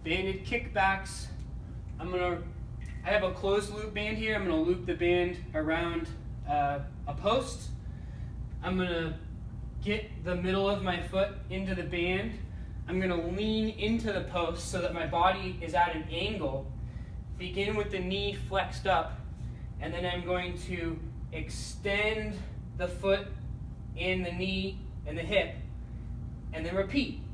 banded kickbacks. I have a closed loop band here. I'm gonna loop the band around a post. I'm gonna get the middle of my foot into the band. I'm gonna lean into the post so that my body is at an angle. Begin with the knee flexed up, and then I'm going to extend the foot in the knee and the hip, and then repeat.